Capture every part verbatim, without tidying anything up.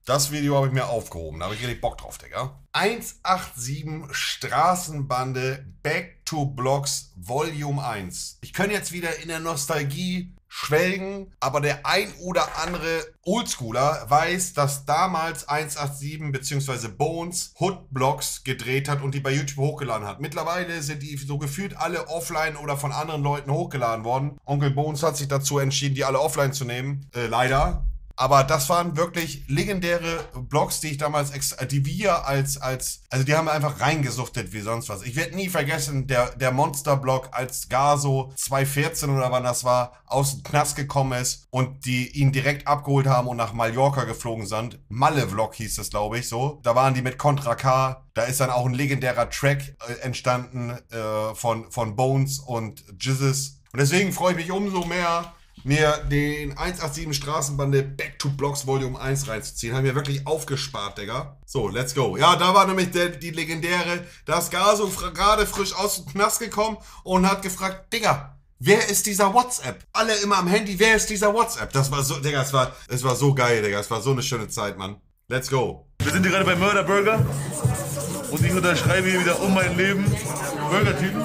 Das Video habe ich mir aufgehoben, da habe ich richtig Bock drauf, Digga. hundertsiebenundachtzig Straßenbande Back to Blocks Volume eins. Ich kann jetzt wieder in der Nostalgie schwelgen, aber der ein oder andere Oldschooler weiß, dass damals hundertsiebenundachtzig bzw. Bones Hood Blocks gedreht hat und die bei YouTube hochgeladen hat. Mittlerweile sind die so gefühlt alle offline oder von anderen Leuten hochgeladen worden. Onkel Bones hat sich dazu entschieden, die alle offline zu nehmen. Äh, leider. Aber das waren wirklich legendäre Blogs, die ich damals, die wir als, als, also die haben wir einfach reingesuchtet wie sonst was. Ich werde nie vergessen, der, der Monster-Blog, als Gaso zweitausendvierzehn oder wann das war, aus dem Knast gekommen ist und die ihn direkt abgeholt haben und nach Mallorca geflogen sind. Malle-Vlog hieß es, glaube ich, so. Da waren die mit Contra K. Da ist dann auch ein legendärer Track äh, entstanden äh, von, von Bones und Jizzes. Und deswegen freue ich mich umso mehr, mir den hundertsiebenundachtzig Straßenbande Back to Blocks Volume eins reinzuziehen. Haben wir wirklich aufgespart, Digga. So, let's go. Ja, da war nämlich der, die legendäre, da ist Gaso fr gerade frisch aus dem Knast gekommen und hat gefragt, Digga, wer ist dieser WhatsApp? Alle immer am Handy, wer ist dieser WhatsApp? Das war so, Digga, es war, es war so geil, Digga. Es war so eine schöne Zeit, Mann. Let's go. Wir sind hier gerade bei Murder Burger und ich unterschreibe hier wieder um mein Leben. Burger-Typen.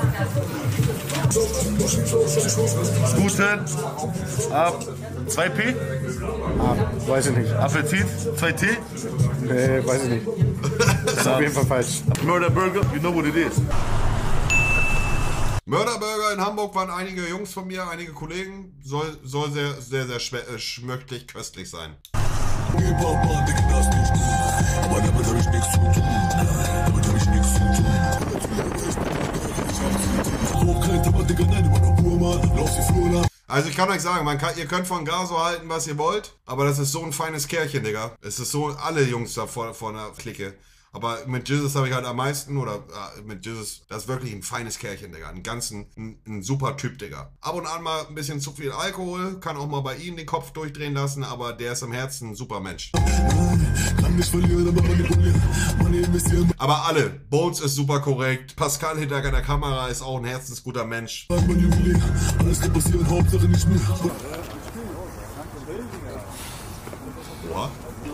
Guten ab zwei P? Ah, weiß ich nicht. Appetit zwei T? Nee, weiß ich nicht. Das ist auf jeden Fall falsch. Murder Burger, you know what it is. Murder Burger in Hamburg waren einige Jungs von mir, einige Kollegen. Soll, soll sehr, sehr, sehr schme äh, schmöcklich, köstlich sein. Aber damit hab ich nichts zu tun. Damit hab ich nichts zu tun. Also ich kann euch sagen, man kann, ihr könnt von Gaso halten, was ihr wollt, aber das ist so ein feines Kerlchen, Digga. Es ist so, alle Jungs da vor, vor einer Clique. Aber mit Jizzes habe ich halt am meisten, oder äh, mit Jizzes, das ist wirklich ein feines Kerlchen, Digga. Ein ganzen, ein, ein super Typ, Digga. Ab und an mal ein bisschen zu viel Alkohol, kann auch mal bei ihm den Kopf durchdrehen lassen, aber der ist im Herzen ein super Mensch. Aber alle, Bones ist super korrekt, Pascal hinter der Kamera ist auch ein herzensguter Mensch. Boah.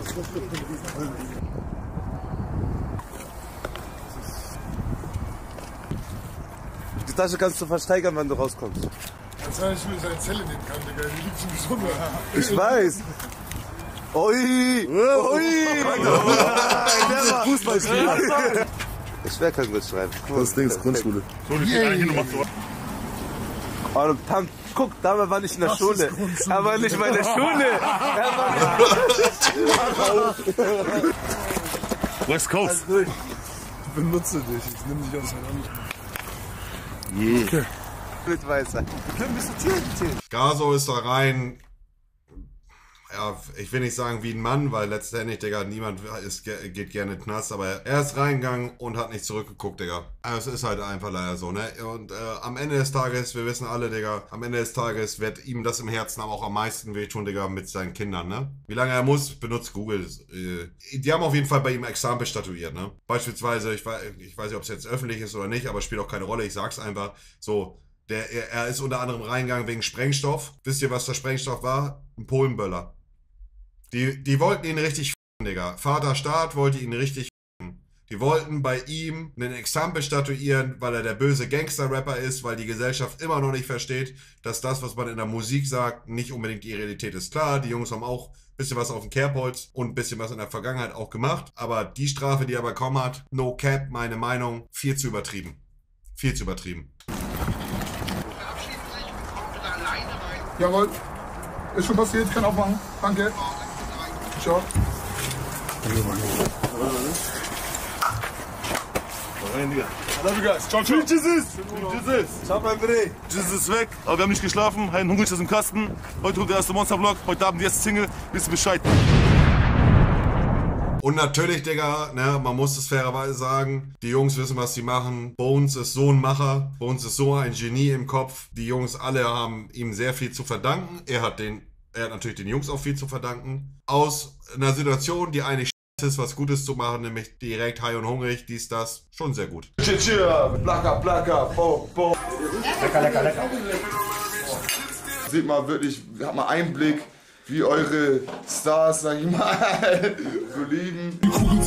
Die Tasche kannst du versteigern, wenn du rauskommst. Als wenn ich mir seine Zelle nehmen kann, Digga. Die liegt schon gesund. Ich weiß. Ui! Ui! Der Fußballspieler. Ich wäre kein Mitschreiben. Das Ding ist Grundschule. So, die steht eigentlich nur so. Oh, Tam, guck, damals war ich in der Schule. Er war nicht mal in der Schule. Er war nicht. West Coast. Ich benutze dich. Ich nehme dich aus meiner Hand. Yeah. Okay. Mitweißer. Wir können bis zu Tieren zählen. Gaso ist da rein. Ja, ich will nicht sagen wie ein Mann, weil letztendlich, Digga, niemand ist, geht gerne in den Knast, aber er ist reingegangen und hat nicht zurückgeguckt, Digga. Also es ist halt einfach leider so, ne? Und äh, am Ende des Tages, wir wissen alle, Digga, am Ende des Tages wird ihm das im Herzen aber auch am meisten wehtun, Digga, mit seinen Kindern, ne? Wie lange er muss, benutzt Google. Äh, die haben auf jeden Fall bei ihm Exempel statuiert, ne? Beispielsweise, ich weiß, ich weiß nicht, ob es jetzt öffentlich ist oder nicht, aber spielt auch keine Rolle, ich sag's einfach so. Der, er, er ist unter anderem reingegangen wegen Sprengstoff. Wisst ihr, was der Sprengstoff war? Ein Polenböller. Die, die wollten ihn richtig f***en, Digga. Vater Staat wollte ihn richtig f***en. Die wollten bei ihm einen Exempel statuieren, weil er der böse Gangster-Rapper ist, weil die Gesellschaft immer noch nicht versteht, dass das, was man in der Musik sagt, nicht unbedingt die Realität ist. Klar, die Jungs haben auch ein bisschen was auf dem Kerbholz und ein bisschen was in der Vergangenheit auch gemacht, aber die Strafe, die er bekommen hat, no cap, meine Meinung, viel zu übertrieben. Viel zu übertrieben. Jawohl. Ist schon passiert, ich kann aufmachen. Danke. Ciao. Love you guys. Ciao, ciao. Jesus. Jesus. Ciao, mein Bre. Jesus ist weg, aber wir haben nicht geschlafen. Hein hungrig aus dem Kasten. Heute kommt der erste Monster-Vlog. Heute Abend die erste Single. Wisst ihr Bescheid. Und natürlich, Digga, ne, man muss es fairerweise sagen, die Jungs wissen, was sie machen. Bones ist so ein Macher, Bones ist so ein Genie im Kopf. Die Jungs alle haben ihm sehr viel zu verdanken. Er hat, den, er hat natürlich den Jungs auch viel zu verdanken. Aus einer Situation, die eigentlich ist, was Gutes zu machen, nämlich direkt high und hungrig, dies, das, schon sehr gut. Plaka, plaka, po, po. Lecker, lecker, lecker. Sieht mal wirklich, hat mal Einblick wie eure Stars, sag ich mal, so leben.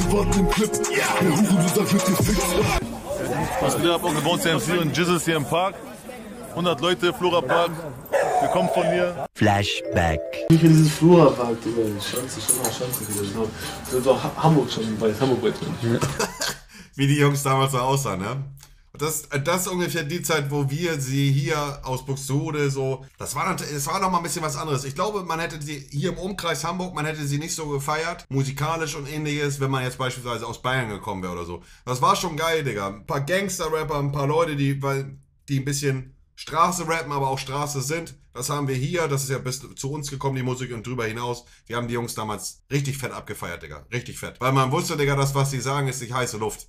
Was geht ab, Onkel Bones M C und Jizzes hier im Park. hundert Leute, Flora Park. Willkommen von mir. Flashback. Ich finde dieses Flora-Park, Digga. Schanze, schon mal Schanze wieder. So. Das ist auch Hamburg schon, weil es Hamburg weit drin. Wie die Jungs damals so aussahen, ne? Das, das ist ungefähr die Zeit, wo wir sie hier aus Buxtehude so, das war, das war noch mal ein bisschen was anderes. Ich glaube, man hätte sie hier im Umkreis Hamburg, man hätte sie nicht so gefeiert, musikalisch und ähnliches, wenn man jetzt beispielsweise aus Bayern gekommen wäre oder so. Das war schon geil, Digga. Ein paar Gangster-Rapper, ein paar Leute, die, die ein bisschen Straße rappen, aber auch Straße sind. Das haben wir hier, das ist ja bis zu uns gekommen, die Musik, und drüber hinaus. Wir haben die Jungs damals richtig fett abgefeiert, Digga. Richtig fett. Weil man wusste, Digga, das, was sie sagen, ist nicht heiße Luft.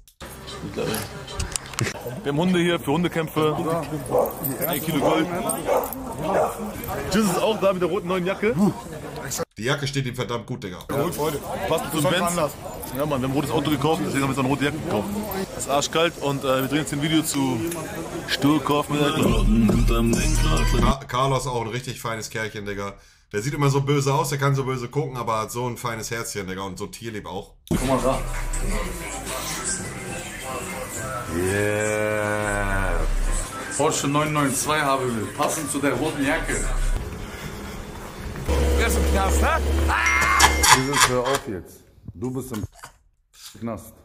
Wir haben Hunde hier für Hundekämpfe. Ein Kilo Gold. Jizz ist auch da mit der roten neuen Jacke. Die Jacke steht ihm verdammt gut, Digga. Ja, gut, Freunde. Passt zu Benz. Ja, Mann, wir haben ein rotes Auto gekauft, deswegen haben wir so eine rote Jacke gekauft. Es ist arschkalt und äh, wir drehen jetzt ein Video zu Sturkopf mit Ka Carlos auch ein richtig feines Kerlchen, Digga. Der sieht immer so böse aus, der kann so böse gucken, aber hat so ein feines Herzchen, Digga, und so tierlieb auch. Guck mal da. Yeah. Porsche neun neun zwei habe ich, passend zu der roten Jacke. Wer ist im Knast, hä? Jesus, hör auf jetzt. Du bist im Knast.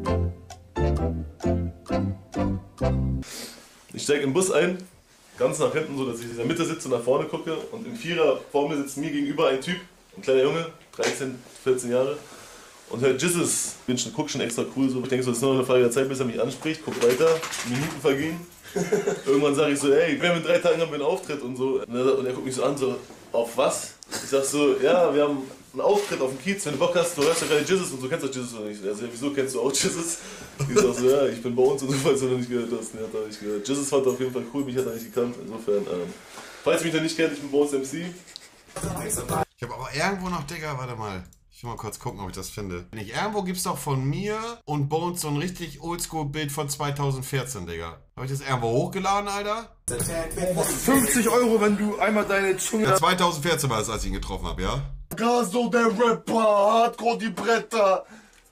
Ich steige in den Bus ein, ganz nach hinten, so dass ich in der Mitte sitze und nach vorne gucke. Und im Vierer vor mir sitzt mir gegenüber ein Typ, ein kleiner Junge, dreizehn, vierzehn Jahre. Und hört Jizzes. Bin schon, guck schon extra cool so. Ich denke so, es ist nur eine Frage der Zeit, bis er mich anspricht. Guck weiter, Minuten vergehen. Irgendwann sage ich so, ey, wir haben in drei Tagen haben wir einen Auftritt und so. Und er, und er guckt mich so an, so, auf was? Ich sag so, ja, wir haben einen Auftritt auf dem Kiez, wenn du Bock hast, du hörst ja gerade Jizzes und so, kennst du Jizzes oder nicht? Also, ja, wieso kennst du auch Jizzes? Ich sag so, ja, ich bin bei uns und so, falls du noch nicht gehört hast. Nee, hat er nicht gehört. Jizzes fand er auf jeden Fall cool, mich hat er nicht gekannt. Insofern, ähm, falls ihr mich noch nicht kennt, ich bin Bones M C. Ich habe aber irgendwo noch, Digga, warte mal. Ich will mal kurz gucken, ob ich das finde. Nicht irgendwo gibt's doch von mir und Bones so ein richtig Oldschool-Bild von zweitausendvierzehn, Digga. Habe ich das irgendwo hochgeladen, Alter? fünfzig Euro, wenn du einmal deine Zunge... Ja, zweitausendvierzehn war es, als ich ihn getroffen habe, ja? Gaso, der Rapper, Hardcore die Bretter.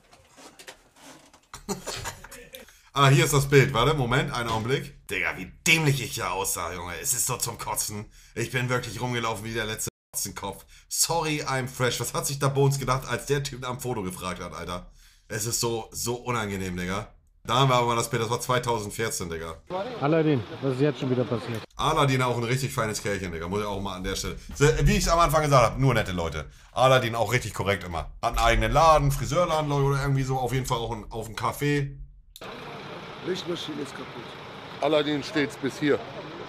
Ah, hier ist das Bild. Warte, Moment, einen Augenblick. Digga, wie dämlich ich hier aussah, Junge. Es ist doch zum Kotzen. Ich bin wirklich rumgelaufen wie der letzte Kopf. Sorry, I'm fresh. Was hat sich da Bones gedacht, als der Typ am Foto gefragt hat, Alter? Es ist so, so unangenehm, Digga. Da haben wir aber mal das Bild, das war zweitausendvierzehn, Digga. Aladdin, was ist jetzt schon wieder passiert? Aladdin auch ein richtig feines Kerlchen, Digga. Muss ich auch mal an der Stelle. Wie ich es am Anfang gesagt habe, nur nette Leute. Aladdin auch richtig korrekt immer. Hat einen eigenen Laden, Friseurladen oder irgendwie so. Auf jeden Fall auch ein, auf einem Café. Lichtmaschine ist kaputt. Aladdin steht's bis hier.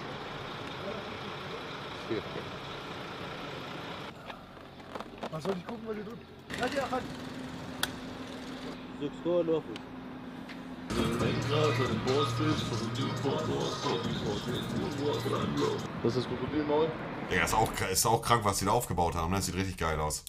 Hier. Was soll ich gucken, weil du drückst? Halt ja, halt! Drückst vor, lauf ich. Das ist das Krokodilmaul? Digga, ist auch, ist auch krank, was die da aufgebaut haben. Das sieht richtig geil aus.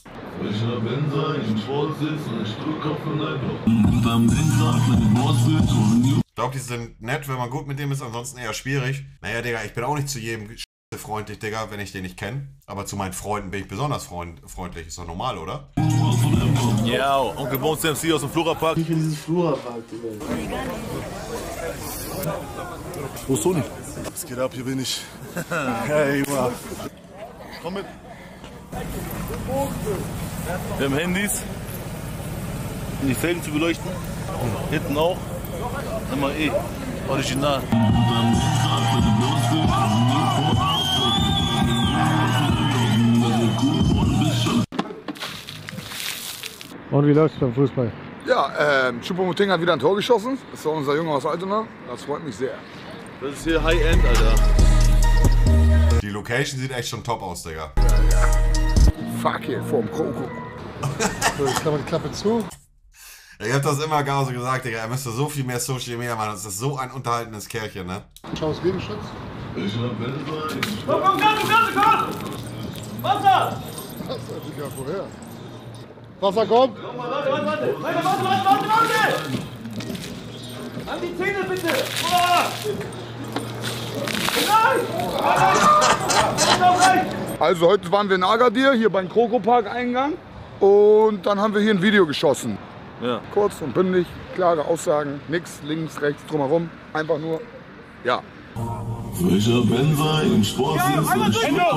Ich glaube, die sind nett, wenn man gut mit dem ist, ansonsten eher schwierig. Naja, Digga, ich bin auch nicht zu jedem freundlich, Digga, wenn ich den nicht kenne. Aber zu meinen Freunden bin ich besonders freund freundlich. Ist doch normal, oder? Ja, Onkel Bones M C aus dem Flora Park. Ich finde dieses Flora-Park, Digga. Wo ist Toni? Was geht ab, hier bin ich. Hey, Mann. Komm mit. Wir haben Handys, um die Felgen zu beleuchten. Hinten auch. M A E, original. Und wie läuft's beim Fußball? Ja, ähm, Choupo-Moting hat wieder ein Tor geschossen. Das war unser Junge aus Altona. Das freut mich sehr. Das ist hier High-End, Alter. Die Location sieht echt schon top aus, Digga. Fuck hier, vorm Kroko. So, jetzt kann man die Klappe zu. Ich hab das immer gar so gesagt, Digga. Er müsste so viel mehr Social Media machen. Das ist so ein unterhaltendes Kerlchen, ne? Schau es Gegenschutz. Komm, komm, komm, komm, komm! Wasser! Wasser, Digga, woher? Wasser kommt! Warte, warte, warte! Warte, warte, warte, warte, warte! An die Zähne bitte! Boah! Nein! Nein! Noch rein! Also heute waren wir in Agadir, hier beim Krokopark-Eingang. Und dann haben wir hier ein Video geschossen. Ja. Kurz und bündig, klare Aussagen, nix, links, rechts, drumherum. Einfach nur, ja. Frischer Benzer im Sportsitz und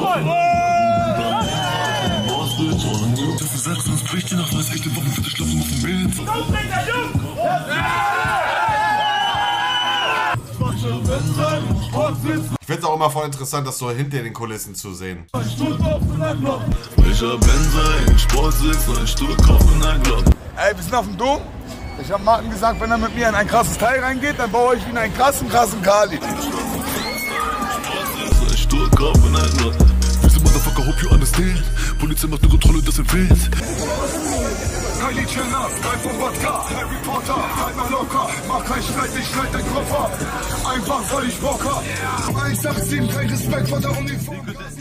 du sagst, sonst bricht die Nacht, weiß echte Wochen für die Schlafen auf dem Bild. Ich finde es auch immer voll interessant, das so hinter den Kulissen zu sehen. Frischer Benzer im Sportsitz und ein Stuhlkopf in der Glock. Ey, wir sind auf dem Dom. Ich habe Martin gesagt, wenn er mit mir in ein krasses Teil reingeht, dann baue ich ihn einen krassen, krassen Kali. Ein Stuhlkopf in der Glock. Diese Motherfucker, hope you understand. Polizei macht eine Kontrolle, das empfiehlt. Kylie Jenner, drei von Wodka, Harry Potter, halt mal locker, mach keinen Streit, ich schneid dein Koffer, einfach weil ich Bock hab. eins acht sieben, kein Respekt vor der Uniform.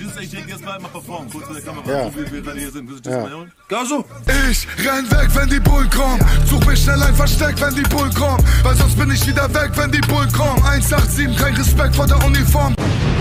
Ja. Ja. Ich renn weg, wenn die Bullen kommen, such mir schnell ein Versteck, wenn die Bullen kommen, weil sonst bin ich wieder weg, wenn die Bullen kommen. eins acht sieben, kein Respekt vor der Uniform.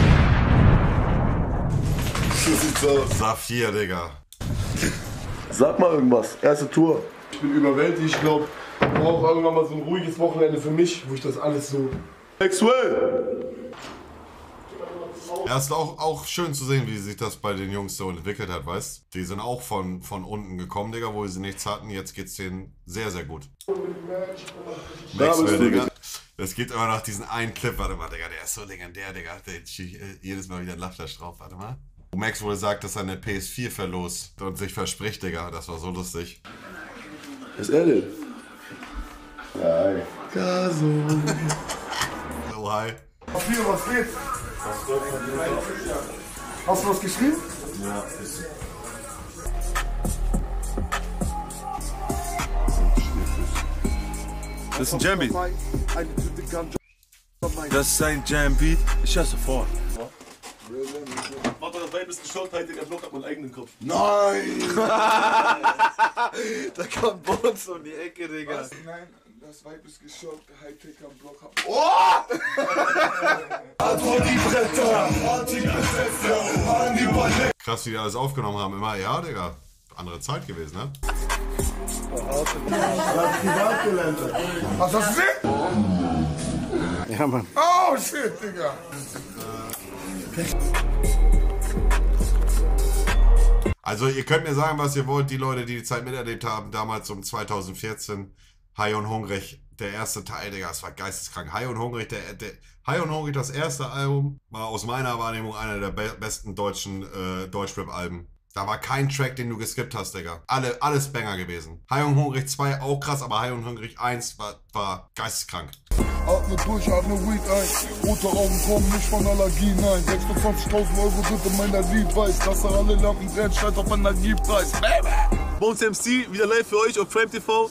So sieht's aus. Saphir, Digga. Sag mal irgendwas. Erste Tour. Ich bin überwältigt. Ich glaube, ich brauche irgendwann mal so ein ruhiges Wochenende für mich, wo ich das alles so sexuell. Ja, ist auch, auch schön zu sehen, wie sich das bei den Jungs so entwickelt hat, weißt? Die sind auch von, von unten gekommen, Digga, wo sie nichts hatten. Jetzt geht's denen sehr, sehr gut. Maxwell, Digga. Es gibt immer noch diesen einen Clip, warte mal, Digga, der ist so legendär, Digga. Der, jedes Mal wieder ein Lachflash drauf, warte mal. Wo Max wohl sagt, dass er eine P S vier verlost und sich verspricht, Digga. Das war so lustig. Was ist er denn? Ja, hi. Ja, so. So, hi. Saphir, was geht? Hast du was geschrieben? Ja, Das ist ein Jambeat. Das ist ein Jambeat. Ich hasse sofort. Warte, das Weib ist geschockt, halt der Block hat meinen eigenen Kopf. Nein! Da kommt Bones um die Ecke, Digga. Was? Nein, das Weib ist geschockt, der Hightech am Block hat. Oh! Krass, wie die alles aufgenommen haben. Immer, ja, Digga. Andere Zeit gewesen, ne? Was hast du gesehen? Ja, Mann. Oh, shit, Digga. Also ihr könnt mir sagen, was ihr wollt. Die Leute, die die Zeit miterlebt haben, damals um zweitausendvierzehn, High und Hungrig, der erste Teil, Digga, das war geisteskrank. High und Hungrig, der, der High und Hungrig, das erste Album, war aus meiner Wahrnehmung einer der be besten deutschen äh, Deutschrap-Alben. Da war kein Track, den du geskippt hast, Digga. Alle, alles Banger gewesen. High und Hungrig zwei auch krass, aber High und Hungrig eins war, war geisteskrank. Atme durch, atme Weed ein. Rote Augen kommen nicht von Allergie, nein. sechsundzwanzigtausend Euro sind in meiner Lied, weiß. Dass er alle Lampen brennt, steigt auf Energiepreis. Bones M C, wieder live für euch auf Prime T V.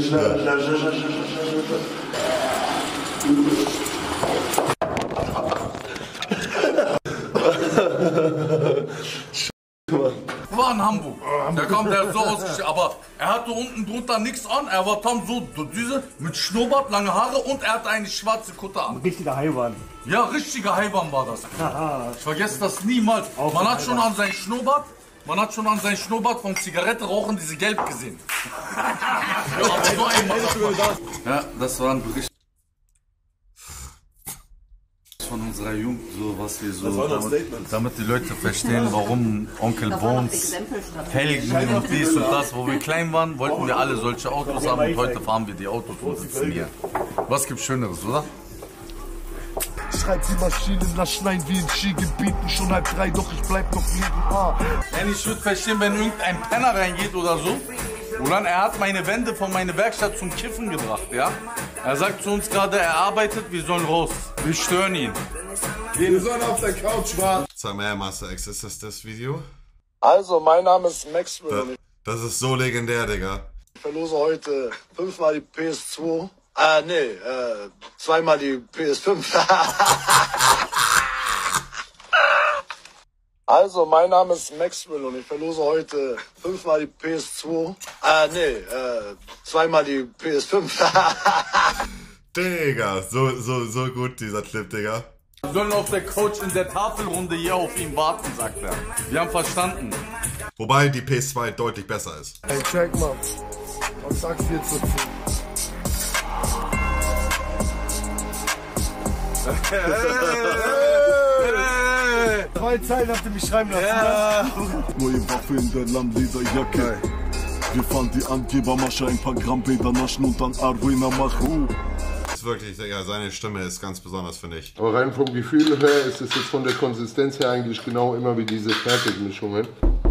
War in Hamburg. Da kam der so aus, aber er hatte unten drunter nichts an. Er war dann so, diese mit Schnurrbart, lange Haare und er hatte eine schwarze Kutte an. Richtiger Haiwan. Ja, richtiger Haiwan war das. Ich vergesse das niemals. Man hat schon an seinen Schnurrbart, man hat schon an seinen Schnurrbart vom Zigarette rauchen diese Gelb gesehen. Ja, aber so einmal. Ja, das war ein Bericht von unserer Jugend, so was wir so, damit, damit die Leute verstehen, warum Onkel Bones, Helgen und dies und das, wo wir klein waren, wollten wir alle solche Autos haben und heute fahren wir die Autos und sitzen hier. Was gibt's Schöneres, oder? Schreit die Maschine, lass schneien wie in Skigebieten, schon halb drei, doch ich bleib noch neben A. Wenn ich würde verstehen, wenn irgendein Penner reingeht oder so, und dann er hat meine Wände von meiner Werkstatt zum Kiffen gebracht, ja? Er sagt zu uns gerade, er arbeitet, wir sollen raus. Wir stören ihn. Wir sollen auf der Couch warten. Sag mal, Master X, ist das das Video? Also, mein Name ist Maxwell. Das, das ist so legendär, Digga. Ich verlose heute fünfmal die P S zwei. Ah, nee, äh, zweimal die P S fünf. Also, mein Name ist Maxwell und ich verlose heute fünfmal die P S zwei. Ah, nee, äh, zweimal die P S fünf. Digga, so, so, so gut dieser Clip, Digga. Wir sollen auf der Couch in der Tafelrunde hier auf ihn warten, sagt er. Wir haben verstanden. Wobei die P S zwei deutlich besser ist. Ey, check mal. Was sagst du jetzt dazu? Zwei Zeilen habt ihr mich schreiben lassen. Ja. Neue Waffe in der Lammlederjacke. Wir fahren die Angebermasche, ein paar Gramm Bäder naschen und dann Arwina machen. Das ist wirklich, ja, seine Stimme ist ganz besonders, finde ich. Aber rein vom Gefühl her ist es jetzt von der Konsistenz her eigentlich genau immer wie diese Fertigmischungen.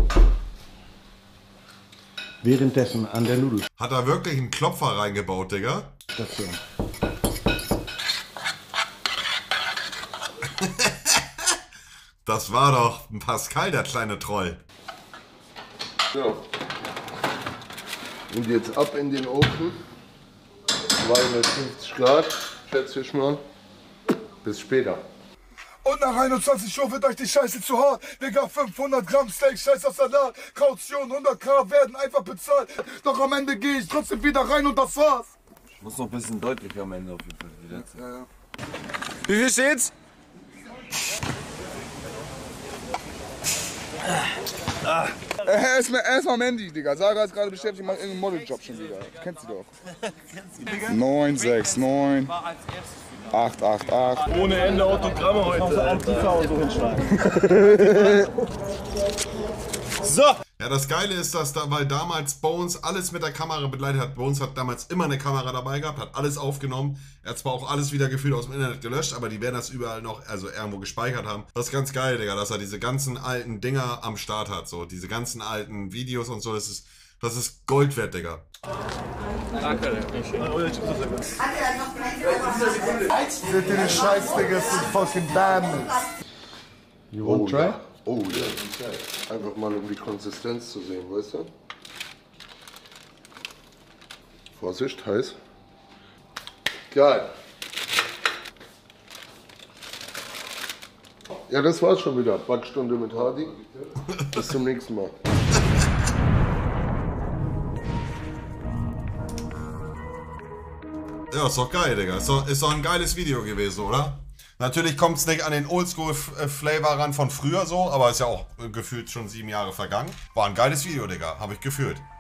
Währenddessen an der Nudel. Hat er wirklich einen Klopfer reingebaut, Digga? Station. Das war doch ein Pascal, der kleine Troll. So. Und jetzt ab in den Ofen. zweihundertfünfzig Grad, schätze ich mal. Bis später. Und nach einundzwanzig Uhr wird euch die Scheiße zu hart. Digga, fünfhundert Gramm Steak, Scheiß auf Salat. Kaution hunderttausend werden einfach bezahlt. Doch am Ende gehe ich trotzdem wieder rein und das war's. Ich muss noch ein bisschen deutlicher am Ende auf jeden Fall wieder. Ja, ja. Wie viel steht's? Ah. Erstmal erst am Handy, Digga. Sarah ist gerade beschäftigt, macht irgendeinen Modeljob schon wieder. Kennst du doch. neun sechs neun acht acht acht. Ohne Ende Autogramme heute. So. Ja, das Geile ist, dass da, weil damals Bones alles mit der Kamera begleitet hat. Bones hat damals immer eine Kamera dabei gehabt, hat alles aufgenommen. Er hat zwar auch alles wieder gefühlt aus dem Internet gelöscht, aber die werden das überall noch, also irgendwo gespeichert haben. Das ist ganz geil, Digga, dass er diese ganzen alten Dinger am Start hat, so. Diese ganzen alten Videos und so, das ist, das ist Gold wert, Digga. Danke, Seht ihr den Scheiß, Digga, das sind fucking Bären. You want try? Oh ja, yeah. Einfach mal um die Konsistenz zu sehen, weißt du? Vorsicht, heiß. Geil. Ja, das war's schon wieder. Backstunde mit Hardy. Bis zum nächsten Mal. Ja, ist doch geil, Digga. Ist doch, ist doch ein geiles Video gewesen, oder? Natürlich kommt es nicht an den Oldschool-Flavor ran von früher so, aber ist ja auch gefühlt schon sieben Jahre vergangen. War ein geiles Video, Digga. Habe ich gefühlt.